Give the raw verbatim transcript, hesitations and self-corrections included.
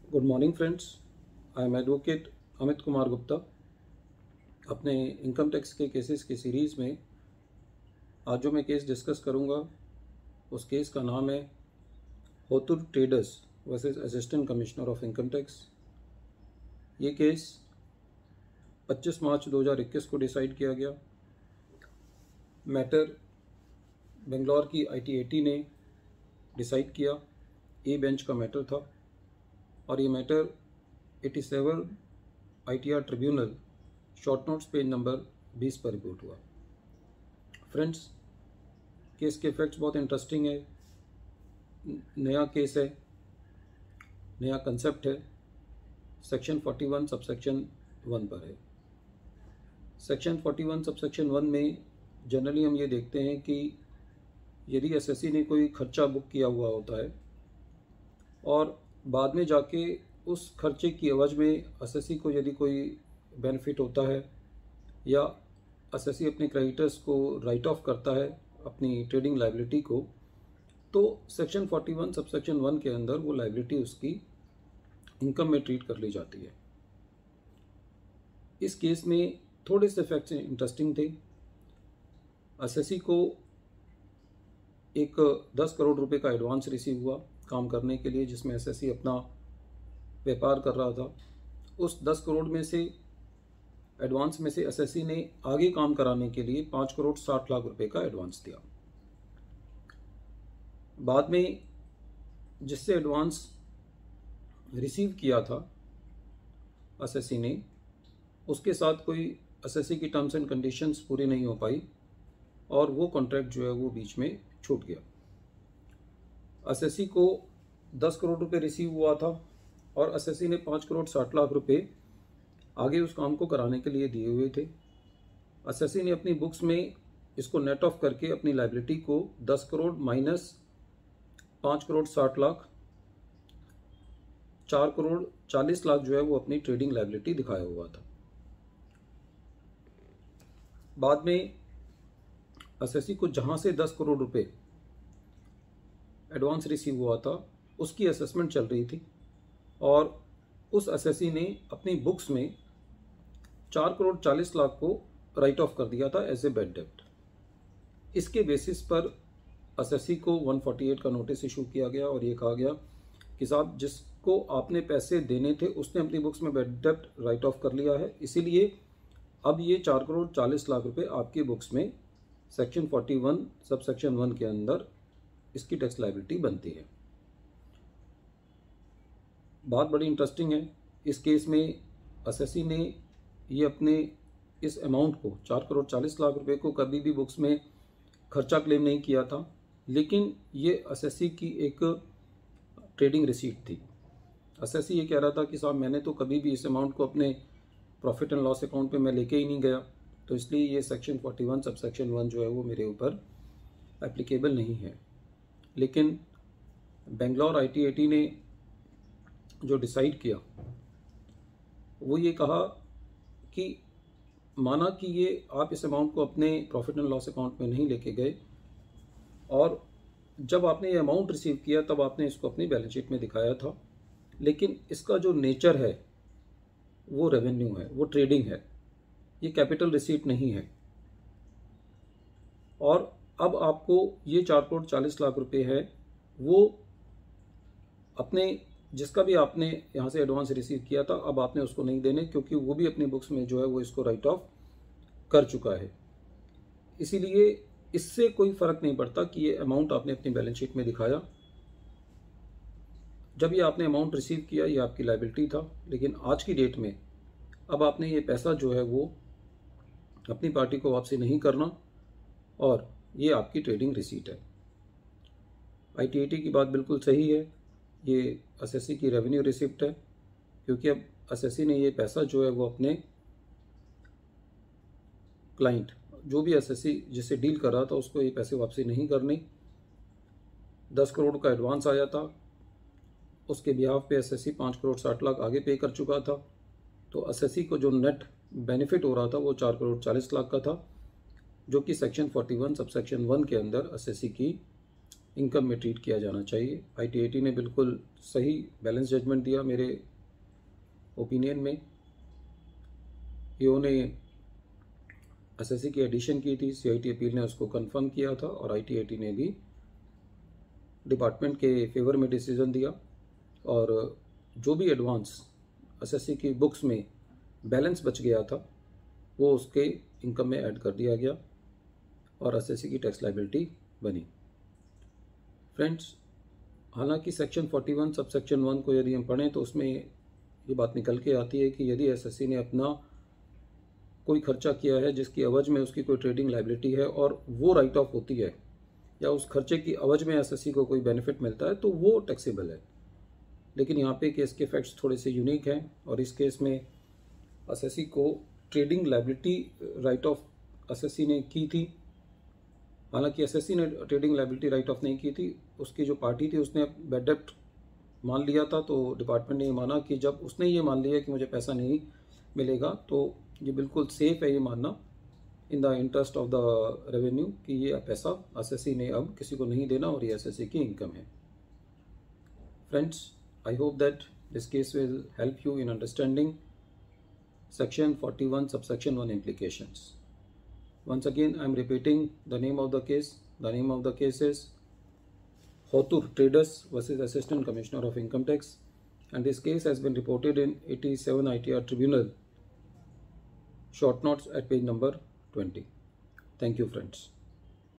Good morning friends. I am advocate Amit Kumar Gupta. अपने income tax के cases की सीरीज़ में आज जो मैं केस डिस्कस करूंगा उस केस का नाम है Hotur traders versus assistant commissioner of income tax. ये केस पच्चीस मार्च दो हज़ार इक्कीस को डिसाइड किया गया। Matter Bangalore I T T A T ने डिसाइड किया। ए बेंच का मैटर था और ये मैटर सत्तासी I T R tribunal short notes page number बीस पर रिपोर्ट हुआ। फ्रेंड्स, केस के फैक्ट्स बहुत इंटरेस्टिंग है। नया केस है, नया कंसेप्ट है। सेक्शन इकतालीस सबसेक्शन वन पर है। सेक्शन इकतालीस सबसेक्शन वन में जनरली हम ये देखते हैं कि यदि एस एस सी ने कोई खर्चा बुक किया हुआ होता है और बाद में जाके उस खर्चे की एवज में एस एस सी को यदि कोई बेनिफिट होता है या एस एस सी अपने क्रेडिटर्स को राइट ऑफ करता है अपनी ट्रेडिंग लाइबिलिटी को, तो सेक्शन इकतालीस सबसेक्शन वन के अंदर वो लाइबिलिटी उसकी इनकम में ट्रीट कर ली जाती है। इस केस में थोड़े से फैक्ट्स इंटरेस्टिंग थे। एस एस सी को एक दस करोड़ रुपए का एडवांस रिसीव हुआ काम करने के लिए, जिसमें एस एस सी अपना व्यापार कर रहा था। उस दस करोड़ में से एडवांस में से एस एस सी ने आगे काम कराने के लिए पाँच करोड़ साठ लाख रुपए का एडवांस दिया। बाद में जिससे एडवांस रिसीव किया था एस एस सी ने, उसके साथ कोई एस एस सी की टर्म्स एंड कंडीशंस पूरी नहीं हो पाई और वो कॉन्ट्रैक्ट जो है वो बीच में छूट गया। एस एस सी को दस करोड़ रुपए रिसीव हुआ था और एस एस सी ने पाँच करोड़ साठ लाख रुपए आगे उस काम को कराने के लिए दिए हुए थे। एस एस सी ने अपनी बुक्स में इसको नेट ऑफ करके अपनी लाइबिलिटी को दस करोड़ माइनस पाँच करोड़ साठ लाख चार करोड़ चालीस लाख जो है वो अपनी ट्रेडिंग लाइबिलिटी दिखाया हुआ था। बाद में एस एस सी को जहां से दस करोड़ रुपए एडवांस रिसीव हुआ था उसकी असेसमेंट चल रही थी और उस एस एस सी ने अपनी बुक्स में चार करोड़ चालीस लाख को राइट ऑफ कर दिया था एज ए बैड डेब्ट। इसके बेसिस पर एस एस सी को एक सौ अड़तालीस का नोटिस इशू किया गया और ये कहा गया कि साहब, जिसको आपने पैसे देने थे उसने अपनी बुक्स में बैड डेब्ट राइट ऑफ कर लिया है, इसीलिए अब ये चार करोड़ चालीस लाख रुपए आपकी बुक्स में सेक्शन इकतालीस सब सेक्शन वन के अंदर इसकी टैक्स लाइबिलिटी बनती है। बात बड़ी इंटरेस्टिंग है। इस केस में एस एस सी ने ये अपने इस अमाउंट को चार करोड़ चालीस लाख रुपए को कभी भी बुक्स में खर्चा क्लेम नहीं किया था, लेकिन ये एस एस सी की एक ट्रेडिंग रिसीट थी। एस एस सी ये कह रहा था कि साहब, मैंने तो कभी भी इस अमाउंट को अपने प्रॉफिट एंड लॉस अकाउंट पे मैं लेके ही नहीं गया, तो इसलिए ये सेक्शन इकतालीस सब सेक्शन वन जो है वो मेरे ऊपर एप्लीकेबल नहीं है। लेकिन Bangalore I T A T ने जो डिसाइड किया वो ये कहा कि माना कि ये आप इस अमाउंट को अपने प्रॉफिट एंड लॉस अकाउंट में नहीं लेके गए और जब आपने ये अमाउंट रिसीव किया तब आपने इसको अपनी बैलेंस शीट में दिखाया था, लेकिन इसका जो नेचर है वो रेवेन्यू है, वो ट्रेडिंग है, ये कैपिटल रिसीट नहीं है। और अब आपको ये चार करोड़ चालीस लाख रुपए है वो अपने जिसका भी आपने यहाँ से एडवांस रिसीव किया था अब आपने उसको नहीं देने, क्योंकि वो भी अपनी बुक्स में जो है वो इसको राइट ऑफ कर चुका है। इसीलिए इससे कोई फर्क नहीं पड़ता कि ये अमाउंट आपने अपनी बैलेंस शीट में दिखाया। जब ये आपने अमाउंट रिसीव किया ये आपकी लाइबिलिटी था, लेकिन आज की डेट में अब आपने ये पैसा जो है वो अपनी पार्टी को वापसी नहीं करना और ये आपकी ट्रेडिंग रिसीट है। आई टी ए टी की बात बिल्कुल सही है, ये एस एस सी की रेवेन्यू रिसिप्ट है, क्योंकि अब एस एस सी ने ये पैसा जो है वो अपने क्लाइंट, जो भी एस एस सी जिससे डील कर रहा था, उसको ये पैसे वापसी नहीं करनी। दस करोड़ का एडवांस आया था, उसके बिहाफ पे एस एस सी पाँच करोड़ साठ लाख आगे पे कर चुका था, तो एस एस सी को जो नेट बेनिफिट हो रहा था वो चार करोड़ चालीस लाख का था, जो कि सेक्शन इकतालीस सब सेक्शन वन के अंदर एस एस सी की इनकम में ट्रीट किया जाना चाहिए। आई टी एटी ने बिल्कुल सही बैलेंस जजमेंट दिया मेरे ओपिनियन में। इन्होंने एसएससी की एडिशन की थी, सीआईटी अपील ने उसको कंफर्म किया था और आई टी एटी ने भी डिपार्टमेंट के फेवर में डिसीजन दिया और जो भी एडवांस एसएससी की बुक्स में बैलेंस बच गया था वो उसके इनकम में ऐड कर दिया गया और एसएससी की टैक्स लायबिलिटी बनी। फ्रेंड्स, हालांकि सेक्शन इकतालीस सब सेक्शन वन को यदि हम पढ़ें तो उसमें ये बात निकल के आती है कि यदि एसएससी ने अपना कोई खर्चा किया है जिसकी अवज में उसकी कोई ट्रेडिंग लायबिलिटी है और वो राइट ऑफ होती है या उस खर्चे की अवज में एसएससी को कोई बेनिफिट मिलता है तो वो टैक्सेबल है। लेकिन यहाँ पे केस के फैक्ट्स थोड़े से यूनिक हैं और इस केस में एसएससी को trading liability write off SSC ने की थी। हालांकि एसएससी ने ट्रेडिंग लायबिलिटी राइट ऑफ नहीं की थी, उसकी जो पार्टी थी उसने बैड डेब्ट मान लिया था। तो डिपार्टमेंट ने ये माना कि जब उसने ये मान लिया कि मुझे पैसा नहीं मिलेगा तो ये बिल्कुल सेफ है ये मानना in the interest of the revenue कि ये पैसा एसएससी ने अब किसी को नहीं देना और ये एसएससी की इनकम है। Friends, I hope that this case will help you in understanding section forty-one subsection one implications. Once again, I am repeating the name of the case. The name of the case is Hotur Traders versus Assistant Commissioner of Income Tax, and this case has been reported in eighty-seven I T R Tribunal, short notes at page number twenty. Thank you, friends.